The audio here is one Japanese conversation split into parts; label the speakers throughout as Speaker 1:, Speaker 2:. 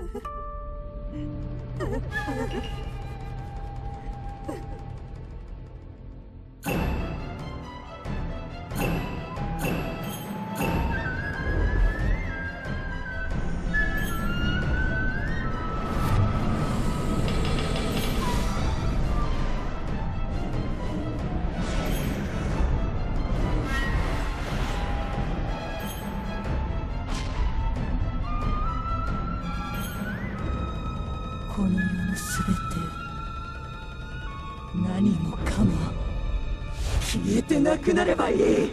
Speaker 1: この世のすべて何もかも消えてなくなればいい。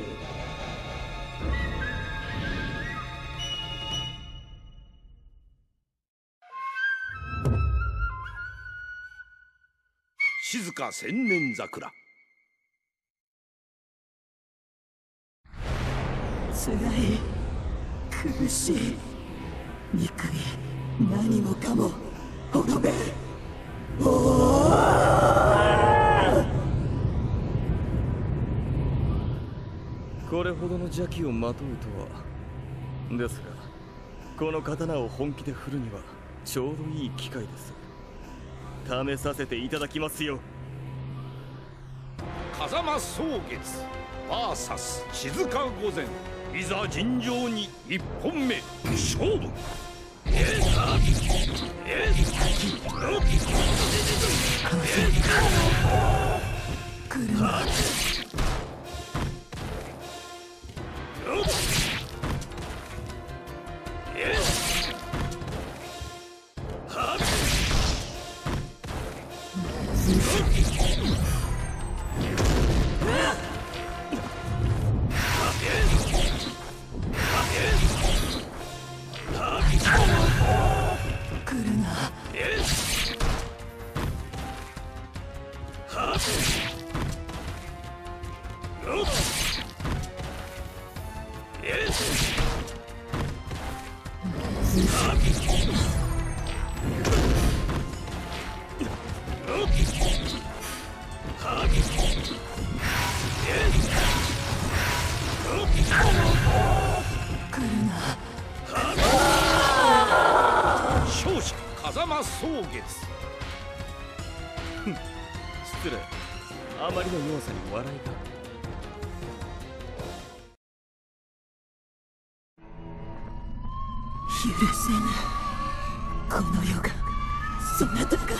Speaker 2: 静か千年桜。
Speaker 1: 辛い、苦しい、憎い、何もかも滅べ。
Speaker 3: これほどの邪気をまとうとは。ですがこの刀を本気で振るにはちょうどいい機会です。試させていただきますよ。
Speaker 2: 風間草月 VS 静か御前、いざ尋常に一本目勝負。
Speaker 1: 来るな。
Speaker 2: 勝者風間草月。
Speaker 3: 失礼、あまりの弱さに笑いが。
Speaker 1: 許せぬ、この世がそなたが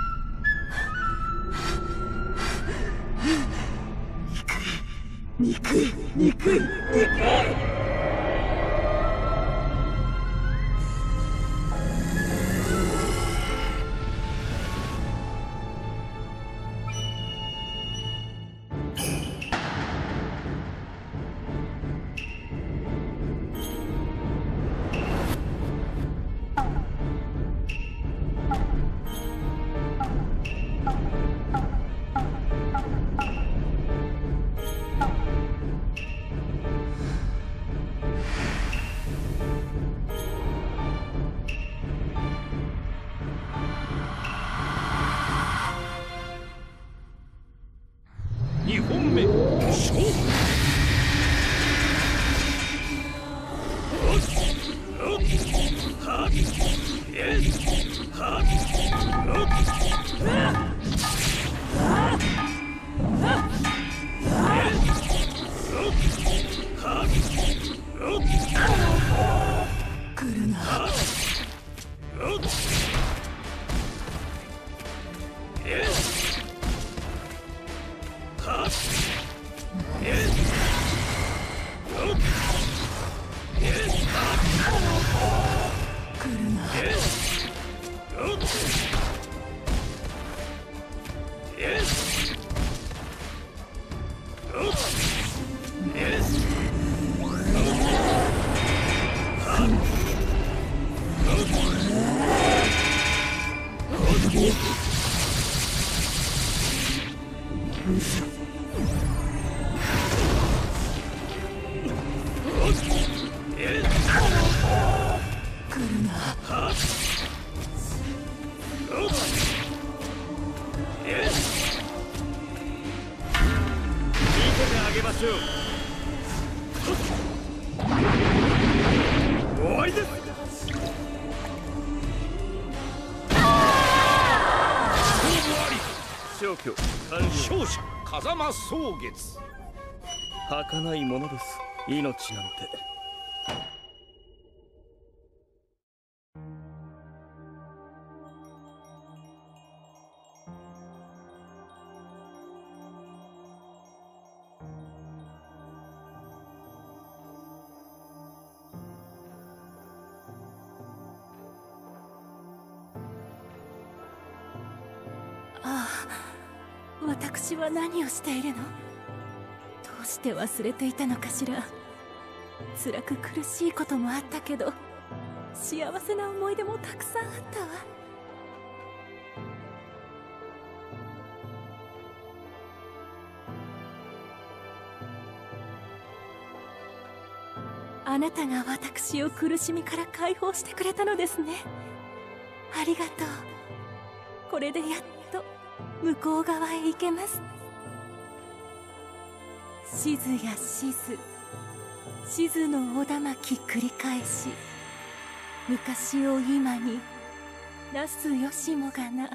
Speaker 1: 憎い憎い憎い。
Speaker 2: 2本目勝負。
Speaker 1: 来るな。
Speaker 3: あげましょう。終わりです。 去完了。
Speaker 2: 勝者風間蒼月。
Speaker 3: 儚いものです、命なんて。
Speaker 4: ああ、私は何をしているの？どうして忘れていたのかしら。辛く苦しいこともあったけど、幸せな思い出もたくさんあったわ。あなたが私を苦しみから解放してくれたのですね。ありがとう。これでやっと向こう側へ行けます。しずやしず、しずのおだまき繰り返し、昔を今になすよしもがな。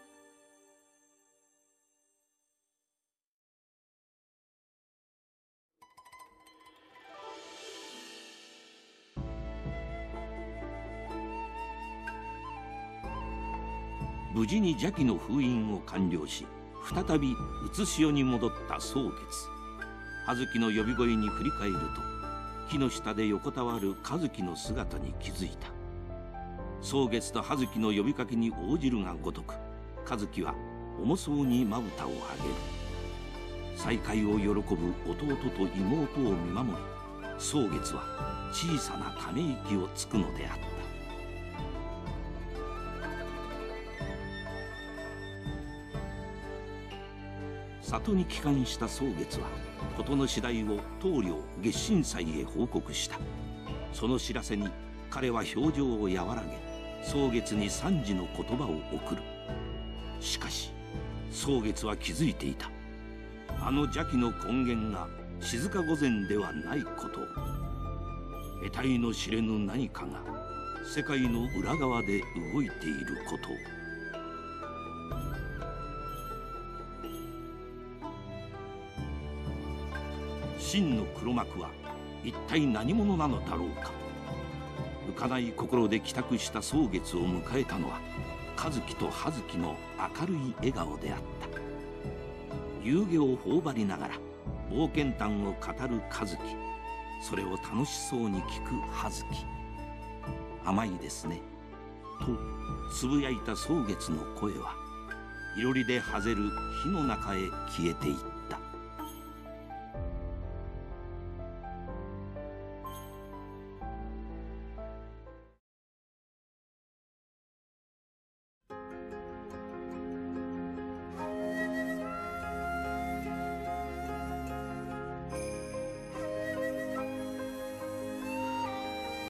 Speaker 5: 無事に邪気の封印を完了し、再び写し世に戻った蒼月。葉月の呼び声に振り返ると、木の下で横たわる和樹の姿に気づいた。蒼月と葉月の呼びかけに応じるがごとく、和樹は重そうにまぶたを上げる。再会を喜ぶ弟と妹を見守り、蒼月は小さなため息をつくのであった。里に帰還した蒼月は事の次第を棟梁月神祭へ報告した。その知らせに彼は表情を和らげ、蒼月に賛辞の言葉を送る。しかし蒼月は気づいていた。あの邪気の根源が静御前ではないことを。得体の知れぬ何かが世界の裏側で動いていることを。真の黒幕は一体何者なのだろうか。浮かない心で帰宅した蒼月を迎えたのは和樹と葉月の明るい笑顔であった。遊戯を頬張りながら冒険談を語る和樹、それを楽しそうに聞く葉月。甘いですねとつぶやいた蒼月の声はいろりではぜる火の中へ消えていった。